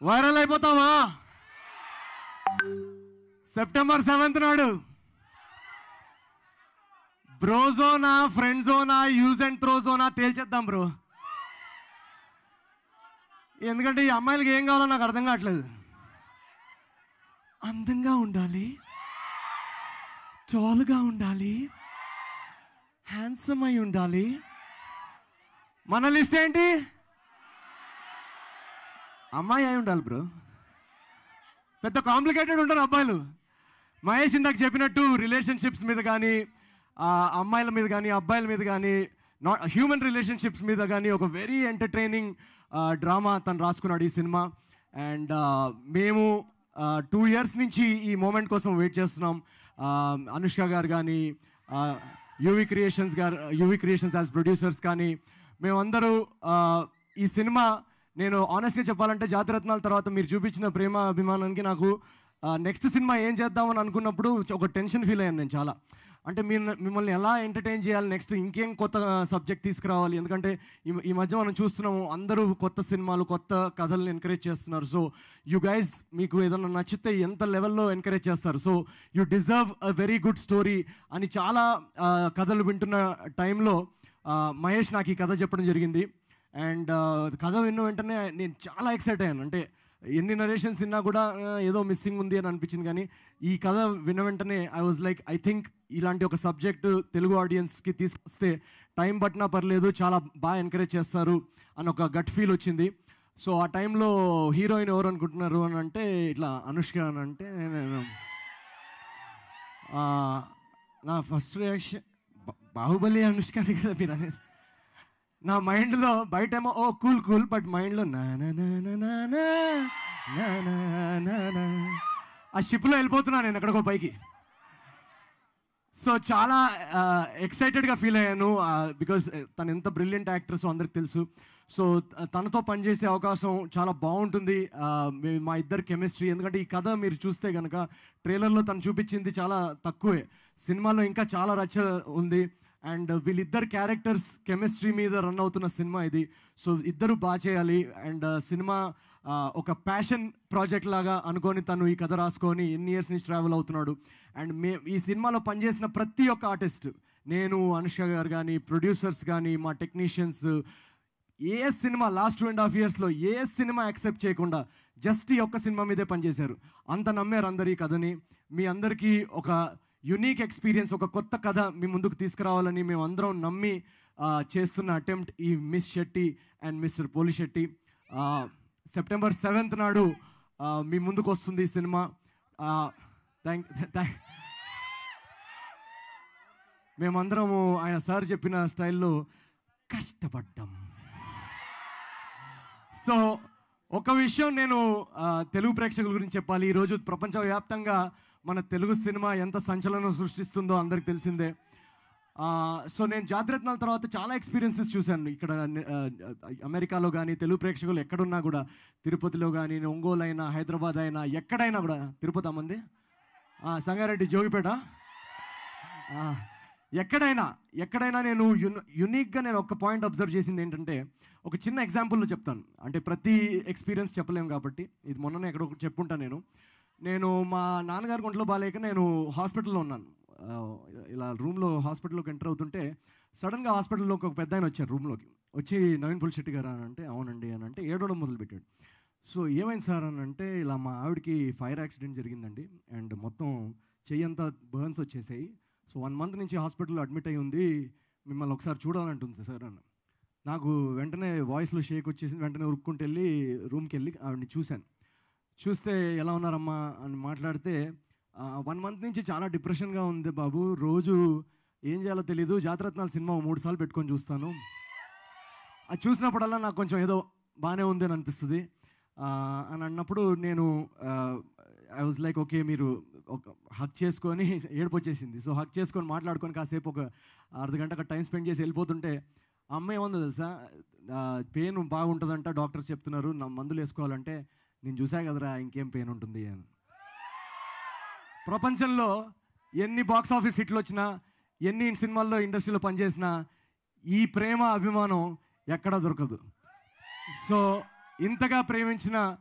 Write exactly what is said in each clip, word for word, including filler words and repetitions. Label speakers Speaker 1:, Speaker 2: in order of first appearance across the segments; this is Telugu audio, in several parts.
Speaker 1: వైరల్ అయిపోతామా? సెప్టెంబర్ సెవెంత్ నాడు బ్రోజోనా, ఫ్రెండ్ జోనా, యూజ్ అండ్ త్రో జోనా తేల్చేద్దాం బ్రో. ఎందుకంటే ఈ అమ్మాయిలకి ఏం కావాలో నాకు అర్థం కావట్లేదు. అందంగా ఉండాలి, టాల్గా ఉండాలి, హ్యాండ్సమ్ అయి ఉండాలి. మన లిస్ట్ ఏంటి? అమ్మాయి అయి ఉండాలి బ్రో. పెద్ద కాంప్లికేటెడ్ ఉంటారు అబ్బాయిలు. మహేష్ ఇందాక చెప్పినట్టు రిలేషన్షిప్స్ మీద కానీ, అమ్మాయిల మీద కానీ, అబ్బాయిల మీద కానీ, నాట్ హ్యూమన్ రిలేషన్షిప్స్ మీద కానీ ఒక వెరీ ఎంటర్టైనింగ్ డ్రామా తను రాసుకున్నాడు ఈ సినిమా. అండ్ మేము టూ ఇయర్స్ నుంచి ఈ మూమెంట్ కోసం వెయిట్ చేస్తున్నాం. అనుష్క గారు కానీ, యూవి క్రియేషన్స్ గారు యూవి క్రియేషన్స్ యాజ్ ప్రొడ్యూసర్స్ కానీ, మేమందరూ ఈ సినిమా, నేను ఆనెస్ట్గా చెప్పాలంటే జాతిరత్నాల తర్వాత మీరు చూపించిన ప్రేమ అభిమానానికి నాకు నెక్స్ట్ సినిమా ఏం చేద్దామని అనుకున్నప్పుడు ఒక టెన్షన్ ఫీల్ అయ్యాను నేను చాలా. అంటే మీరు మిమ్మల్ని ఎలా ఎంటర్టైన్ చేయాలి, నెక్స్ట్ ఇంకేం కొత్త సబ్జెక్ట్ తీసుకురావాలి. ఎందుకంటే ఈ మధ్య మనం చూస్తున్నాము అందరూ కొత్త సినిమాలు, కొత్త కథలను ఎంకరేజ్ చేస్తున్నారు. సో యూ గైజ్, మీకు ఏదైనా నచ్చితే ఎంత లెవెల్లో ఎంకరేజ్ చేస్తారు. So you deserve a very good story అని చాలా కథలు వింటున్న టైంలో మహేష్ నాకు ఈ కథ చెప్పడం జరిగింది. అండ్ కథ విన్న వెంటనే నేను చాలా ఎక్సైట్ అయ్యాను. అంటే ఎన్ని నరేషన్స్ విన్నా కూడా ఏదో మిస్సింగ్ ఉంది అని అనిపించింది. కానీ ఈ కథ విన్న వెంటనే I was like, I think ఇలాంటి ఒక సబ్జెక్టు తెలుగు ఆడియన్స్కి తీసుకొస్తే టైం పట్టినా పర్లేదు, చాలా బాగా ఎంకరేజ్ చేస్తారు అని ఒక గట్ ఫీల్ వచ్చింది. సో ఆ టైంలో హీరోయిన్ ఎవరు అనుకుంటున్నారు అని అంటే ఇట్లా అనుష్క అని అంటే నేను నా ఫస్ట్ రియాక్షన్ బాహుబలి అనుష్క అని కదా మీరు అనేది. నా మైండ్లో బయటేమో ఓ కూల్ కూల్, బట్ మైండ్లో నా ఆ షిప్లో వెళ్ళిపోతున్నాను నేను ఎక్కడికో పైకి. సో చాలా ఎక్సైటెడ్గా ఫీల్ అయ్యాను, బికాజ్ తను ఎంత బ్రిలియంట్ యాక్ట్రెస్ అందరికి తెలుసు. సో తనతో పనిచేసే అవకాశం చాలా బాగుంటుంది. మా ఇద్దరు కెమిస్ట్రీ, ఎందుకంటే ఈ కథ మీరు చూస్తే కనుక ట్రైలర్లో తను చూపించింది చాలా తక్కువే, సినిమాలో ఇంకా చాలా రచ్చ ఉంది. అండ్ వీళ్ళిద్దరు క్యారెక్టర్స్ కెమిస్ట్రీ మీద రన్ అవుతున్న సినిమా ఇది. సో ఇద్దరు బాగా చేయాలి. అండ్ సినిమా ఒక ప్యాషన్ ప్రాజెక్ట్ లాగా అనుకొని తను ఈ కథ రాసుకొని ఎన్ని ఇయర్స్ నుంచి ట్రావెల్ అవుతున్నాడు. అండ్ మే ఈ సినిమాలో పనిచేసిన ప్రతి ఒక్క ఆర్టిస్ట్, నేను, అనుష్క గారు కానీ, ప్రొడ్యూసర్స్ కానీ, మా టెక్నీషియన్స్, ఏ cinema last two and half ఇయర్స్లో ఏ సినిమా యాక్సెప్ట్ చేయకుండా జస్ట్ ఈ ఒక్క సినిమా మీదే పనిచేశారు. అంత నమ్మారు అందరు ఈ కథని. మీ అందరికీ ఒక యునీక్ ఎక్స్పీరియన్స్, ఒక కొత్త కథ మీ ముందుకు తీసుకురావాలని మేము అందరం నమ్మి చేస్తున్న అటెంప్ట్ ఈ miss Shetty and mister Polishetty. September seventh నాడు మీ ముందుకు వస్తుంది ఈ సినిమా. థ్యాంక్ థ్యాంక్ మేమందరము ఆయన సార్ చెప్పిన స్టైల్లో కష్టపడ్డాం. సో ఒక విషయం నేను తెలుగు ప్రేక్షకుల గురించి చెప్పాలి. ఈరోజు ప్రపంచవ్యాప్తంగా మన తెలుగు సినిమా ఎంత సంచలనం సృష్టిస్తుందో అందరికి తెలిసిందే. సో నేను జాతిరత్నాల తర్వాత చాలా ఎక్స్పీరియన్సెస్ చూశాను ఇక్కడ అమెరికాలో కానీ, తెలుగు ప్రేక్షకులు ఎక్కడున్నా కూడా, తిరుపతిలో కానీ, ఒంగోలు అయినా, హైదరాబాద్ అయినా, ఎక్కడైనా కూడా, తిరుపతి అమ్మంది, సంగారెడ్డి, జోగిపేట, ఎక్కడైనా ఎక్కడైనా నేను యున్ యునిక్గా నేను ఒక పాయింట్ అబ్జర్వ్ చేసింది ఏంటంటే, ఒక చిన్న ఎగ్జాంపుల్లో చెప్తాను. అంటే ప్రతి ఎక్స్పీరియన్స్ చెప్పలేము కాబట్టి ఇది మొన్ననే ఎక్కడ ఒకటి చెప్పుంటాను. నేను నేను మా నాన్నగారికి ఒంట్లో బాగాలేక నేను హాస్పిటల్లో ఉన్నాను. ఇలా రూమ్లో హాస్పిటల్లోకి ఎంటర్ అవుతుంటే సడన్గా హాస్పిటల్లోకి ఒక పెద్ద ఆయన వచ్చారు రూమ్లోకి. వచ్చి నవీన్ పొలిశెట్టి గారు అని అంటే అవునండి అని అంటే ఏడవడం మొదలుపెట్టాడు. సో ఏమైంది సార్ అని అంటే, ఇలా మా ఆవిడకి ఫైర్ యాక్సిడెంట్ జరిగిందండి అండ్ మొత్తం చెయ్యి అంతా బర్న్స్ వచ్చేసాయి. సో వన్ మంత్ నుంచి హాస్పిటల్లో అడ్మిట్ అయ్యి ఉంది, మిమ్మల్ని ఒకసారి చూడాలంటుంది సార్ అన్న. నాకు వెంటనే వాయిస్లో షేక్ వచ్చేసి వెంటనే ఉరుక్కుంటూ వెళ్ళి రూమ్కి వెళ్ళి ఆవిడని చూశాను. చూస్తే ఎలా ఉన్నారమ్మా అని మాట్లాడితే, వన్ మంత్ నుంచి చాలా డిప్రెషన్గా ఉంది బాబు, రోజు ఏం చేయాలో తెలీదు, జాతిరత్నాల సినిమా మూడు సార్లు పెట్టుకొని చూస్తాను, అది చూసినప్పుడల్లా నాకు కొంచెం ఏదో బాగానే ఉంది అని అనిపిస్తుంది అని అన్నప్పుడు నేను ఐ వాజ్ లైక్ ఓకే, మీరు ఒక హక్ చేసుకొని, ఏడుపు వచ్చేసింది. సో హక్ చేసుకొని మాట్లాడుకొని కాసేపు ఒక అర్ధ గంట అక్కడ టైం స్పెండ్ చేసి వెళ్ళిపోతుంటే, అమ్మ ఏముందో తెలుసా, పెయిన్ బాగుంటుందంట, డాక్టర్స్ చెప్తున్నారు, నా మందులు వేసుకోవాలంటే, నేను చూసా కదరా ఇంకేం పెయిన్ ఉంటుంది అని. ప్రపంచంలో ఎన్ని బాక్స్ ఆఫీస్ హిట్లు వచ్చినా, ఎన్ని సినిమాల్లో ఇండస్ట్రీలో పనిచేసినా ఈ ప్రేమ అభిమానం ఎక్కడా దొరకదు. సో ఇంతగా ప్రేమించిన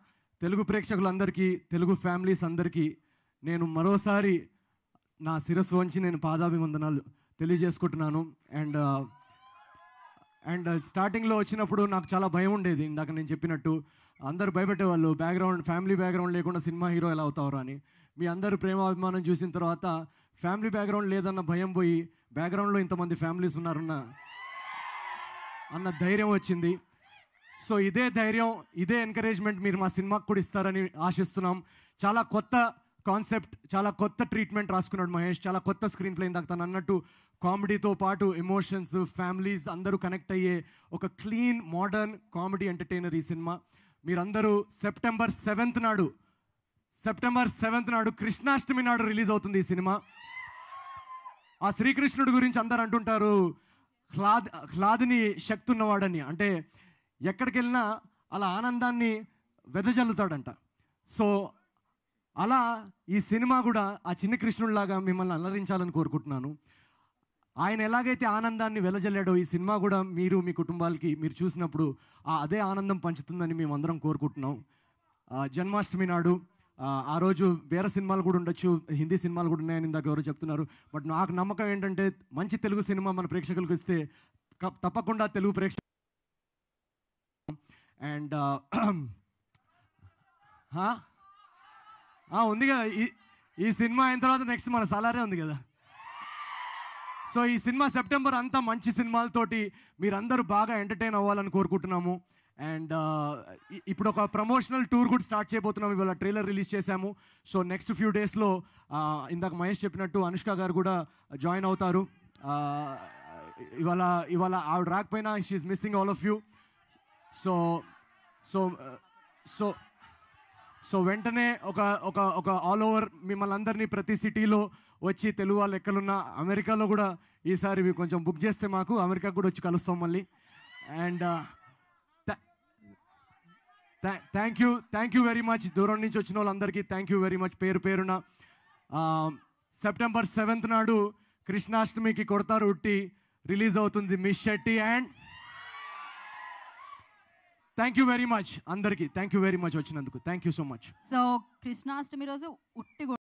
Speaker 1: తెలుగు ప్రేక్షకులందరికీ, తెలుగు ఫ్యామిలీస్ అందరికీ నేను మరోసారి నా శిరస్సు వంచి నేను పాదాభివందనాలు తెలియజేసుకుంటున్నాను. అండ్ అండ్ స్టార్టింగ్లో వచ్చినప్పుడు నాకు చాలా భయం ఉండేది. ఇందాక నేను చెప్పినట్టు అందరూ భయపెట్టేవాళ్ళు, బ్యాక్గ్రౌండ్ ఫ్యామిలీ బ్యాక్గ్రౌండ్ లేకుండా సినిమా హీరో ఎలా అవుతారు అని. మీ అందరూ ప్రేమాభిమానం చూసిన తర్వాత ఫ్యామిలీ బ్యాక్గ్రౌండ్ లేదన్న భయం పోయి బ్యాక్గ్రౌండ్లో ఇంతమంది ఫ్యామిలీస్ ఉన్నారన్న అన్న ధైర్యం వచ్చింది. సో ఇదే ధైర్యం, ఇదే ఎంకరేజ్మెంట్ మీరు మా సినిమాకు కూడా ఇస్తారని ఆశిస్తున్నాం. చాలా కొత్త కాన్సెప్ట్, చాలా కొత్త ట్రీట్మెంట్ రాసుకున్నాడు మహేష్. చాలా కొత్త స్క్రీన్ ప్లే. ఇందాక తను అన్నట్టు కామెడీతో పాటు ఎమోషన్స్, ఫ్యామిలీస్ అందరూ కనెక్ట్ అయ్యే ఒక క్లీన్ మోడర్న్ కామెడీ ఎంటర్టైనర్ ఈ సినిమా. మీరందరూ సెప్టెంబర్ సెవెంత్ నాడు సెప్టెంబర్ సెవెంత్ నాడు కృష్ణాష్టమి నాడు రిలీజ్ అవుతుంది ఈ సినిమా. ఆ శ్రీకృష్ణుడి గురించి అందరు అంటుంటారు హ్లాద్ హ్లాదిని శక్తి ఉన్నవాడని. అంటే ఎక్కడికి వెళ్ళినా అలా ఆనందాన్ని వెదజల్లుతాడంట. సో అలా ఈ సినిమా కూడా ఆ చిన్న కృష్ణుడిలాగా మిమ్మల్ని అలరించాలని కోరుకుంటున్నాను. ఆయన ఎలాగైతే ఆనందాన్ని వెదజల్లాడో ఈ సినిమా కూడా మీరు మీ కుటుంబాలకి మీరు చూసినప్పుడు ఆ అదే ఆనందం పంచుతుందని మేము అందరం కోరుకుంటున్నాం. జన్మాష్టమి నాడు ఆ రోజు వేరే సినిమాలు కూడా ఉండొచ్చు, హిందీ సినిమాలు కూడా ఉన్నాయని ఇందాక ఎవరు చెప్తున్నారు. బట్ నాకు నమ్మకం ఏంటంటే మంచి తెలుగు సినిమా మన ప్రేక్షకులకు ఇస్తే తప్పకుండా తెలుగు ప్రేక్షకులు అండ్ ఉంది కదా ఈ ఈ సినిమా అయిన తర్వాత నెక్స్ట్ మన సలారే ఉంది కదా. సో ఈ సినిమా సెప్టెంబర్ అంతా మంచి సినిమాలతోటి మీరందరూ బాగా ఎంటర్టైన్ అవ్వాలని కోరుకుంటున్నాము. అండ్ ఇప్పుడు ఒక ప్రమోషనల్ టూర్ కూడా స్టార్ట్ చేయబోతున్నాము. ఇవాళ ట్రైలర్ రిలీజ్ చేశాము. సో నెక్స్ట్ ఫ్యూ డేస్లో ఇందాక మహేష్ చెప్పినట్టు అనుష్క గారు కూడా జాయిన్ అవుతారు. ఇవాళ ఇవాళ ఆవిడ రాకపోయినా she's missing all of you. So so so so వెంటనే ఒక ఒక ఒక ఆల్ ఓవర్ మిమ్మల్ని అందరినీ ప్రతి సిటీలో వచ్చి తెలుగు వాళ్ళు ఎక్కడున్నా అమెరికాలో కూడా ఈసారి కొంచెం బుక్ చేస్తే మాకు అమెరికాకు కూడా వచ్చి కలుస్తాం మళ్ళీ. And thank you thank you very much. దూరం నుంచి వచ్చిన వాళ్ళందరికీ థ్యాంక్ యూ వెరీ మచ్ పేరు పేరున. సెప్టెంబర్ సెవెంత్ నాడు కృష్ణాష్టమికి కొడతారు ఉట్టి రిలీజ్ అవుతుంది miss Shetty. And thank you very much అందరికీ. థ్యాంక్ యూ వెరీ మచ్ వచ్చినందుకు. Thank you so much.
Speaker 2: So Krishnashtami రోజు ఉట్టి